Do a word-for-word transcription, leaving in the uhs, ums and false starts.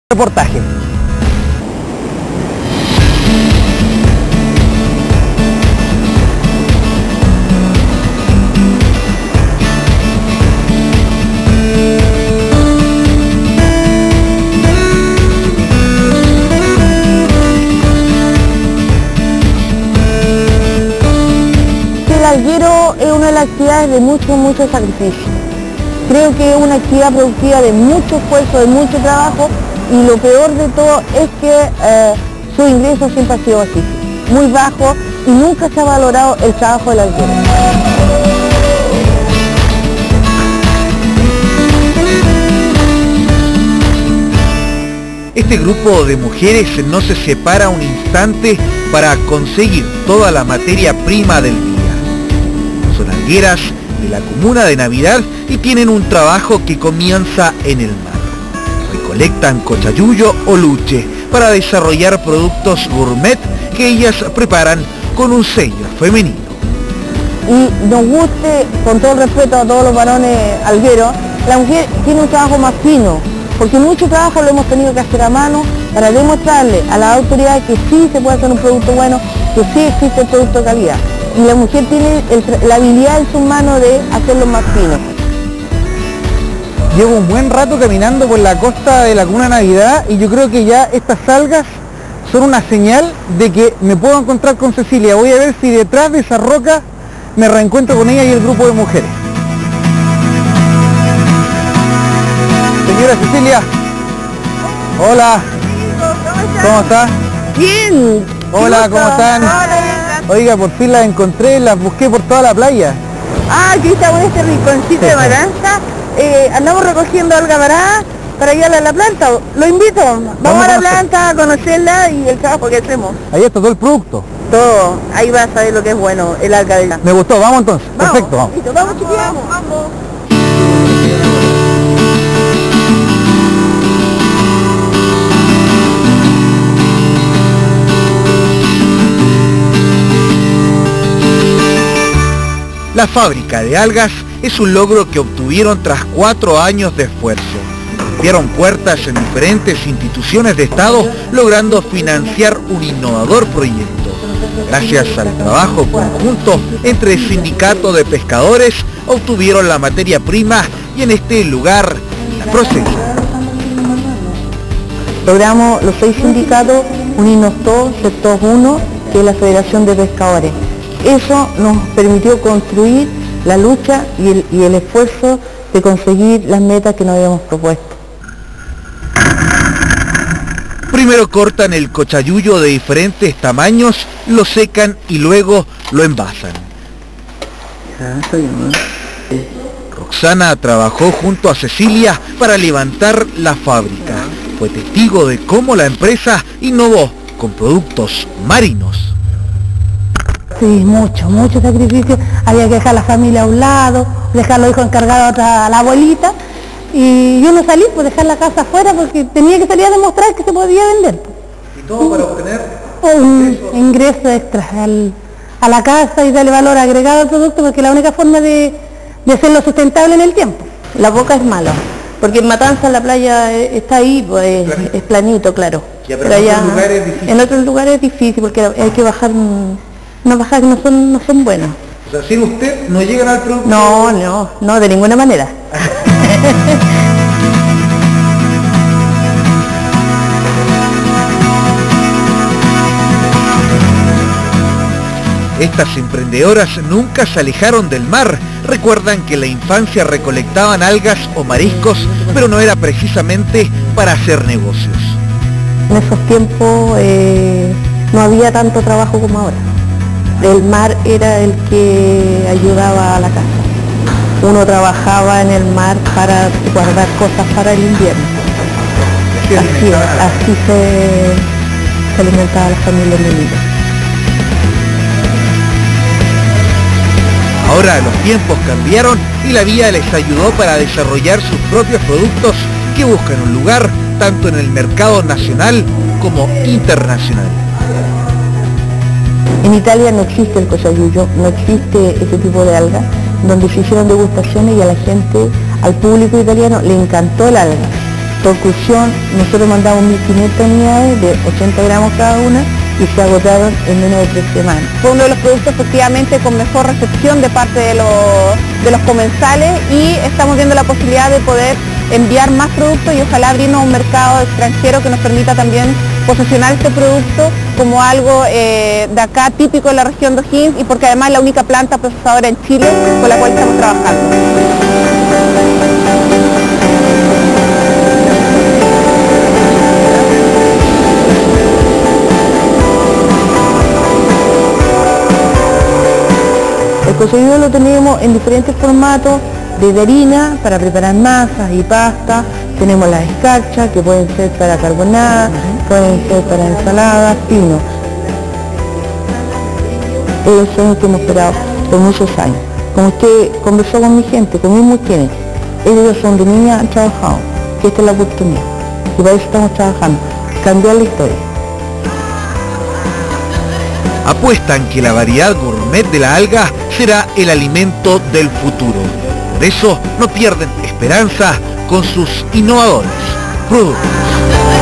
Reportaje. El alguero es una de las actividades de mucho, mucho sacrificio. Creo que es una actividad productiva de mucho esfuerzo, de mucho trabajo, y lo peor de todo es que eh, su ingreso siempre ha sido bajísimo, muy bajo, y nunca se ha valorado el trabajo del alguero. Este grupo de mujeres no se separa un instante para conseguir toda la materia prima del día. Son algueras de la comuna de Navidad y tienen un trabajo que comienza en el mar. Recolectan cochayuyo o luche para desarrollar productos gourmet que ellas preparan con un sello femenino. Y nos guste, con todo el respeto a todos los varones algueros, la mujer tiene un trabajo más fino, porque mucho trabajo lo hemos tenido que hacer a mano para demostrarle a las autoridades que sí se puede hacer un producto bueno, que sí existe el producto de calidad. Y la mujer tiene el, la habilidad en sus manos de hacerlo más fino. Llevo un buen rato caminando por la costa de la comuna Navidad y yo creo que ya estas algas son una señal de que me puedo encontrar con Cecilia. Voy a ver si detrás de esa roca me reencuentro con ella y el grupo de mujeres. Señora Cecilia. Hola. ¿Cómo está? Bien. Hola, ¿cómo están? Hola. Oiga, por fin las encontré, las busqué por toda la playa. Ah, aquí estamos en este rinconcito de Maranza. Eh, andamos recogiendo alga varada para ir a la planta. Lo invito, vamos, vamos a la planta a conocerla y el trabajo que hacemos. Ahí está todo el producto. Todo, ahí vas a saber lo que es bueno, el alga de la... Me gustó, vamos entonces. Vamos, perfecto, vamos. Listo, vamos chiquillos, vamos, vamos. La fábrica de algas es un logro que obtuvieron tras cuatro años de esfuerzo. Abrieron puertas en diferentes instituciones de Estado, logrando financiar un innovador proyecto. Gracias al trabajo conjunto entre el sindicato de pescadores, obtuvieron la materia prima y en este lugar la procesan. Logramos los seis sindicatos unirnos todos, ser todos uno, que es la Federación de Pescadores. Eso nos permitió construir la lucha y el, y el esfuerzo de conseguir las metas que nos habíamos propuesto. Primero cortan el cochayuyo de diferentes tamaños, lo secan y luego lo envasan. Roxana trabajó junto a Cecilia para levantar la fábrica. Fue testigo de cómo la empresa innovó con productos marinos. Sí, mucho, mucho sacrificio. Había que dejar la familia a un lado, dejar los hijos encargados a, otra, a la abuelita. Y yo no salí, pues dejar la casa afuera porque tenía que salir a demostrar que se podía vender. ¿Y todo para obtener un ingreso extra al, a la casa y darle valor agregado al producto, porque es la única forma de, de hacerlo sustentable en el tiempo. La boca es mala, porque en Matanza la playa está ahí, pues ¿planito? Es planito, claro. Ya, pero, pero en, allá, otros lugares es difícil. En otros lugares es difícil porque hay que bajar, unas bajadas que no son, no son buenas. O sea, sin usted no llegan al producto. No, no, no, de ninguna manera. Estas emprendedoras nunca se alejaron del mar. Recuerdan que en la infancia recolectaban algas o mariscos, pero no era precisamente para hacer negocios. En esos tiempos eh, no había tanto trabajo como ahora. El mar era el que ayudaba a la casa. Uno trabajaba en el mar para guardar cosas para el invierno. Así, así se, se alimentaba la familia Melilla. Ahora los tiempos cambiaron y la vía les ayudó para desarrollar sus propios productos que buscan un lugar tanto en el mercado nacional como internacional. En Italia no existe el cochayuyo, no existe ese tipo de alga, donde se hicieron degustaciones y a la gente, al público italiano, le encantó el alga. Conclusión, nosotros mandamos mil quinientas unidades de ochenta gramos cada una y se agotaron en menos de tres semanas. Fue uno de los productos efectivamente con mejor recepción de parte de los, de los comensales y estamos viendo la posibilidad de poder enviar más productos y ojalá abrirnos un mercado extranjero que nos permita también posicionar este producto como algo eh, de acá típico de la región de O'Higgins y porque además es la única planta procesadora en Chile con la cual estamos trabajando. El cocido lo tenemos en diferentes formatos, desde harina para preparar masas y pastas, tenemos las escarchas que pueden ser para carbonada, pueden ser para ensaladas, pino. Ellos son los que hemos esperado por muchos años. Como usted conversó con mi gente, con mis mujeres, ellos son de niñas, han trabajado, que esta es la oportunidad, y para eso estamos trabajando, cambiar la historia. Apuestan que la variedad gourmet de la alga será el alimento del futuro. Por eso no pierden esperanza con sus innovadores productos.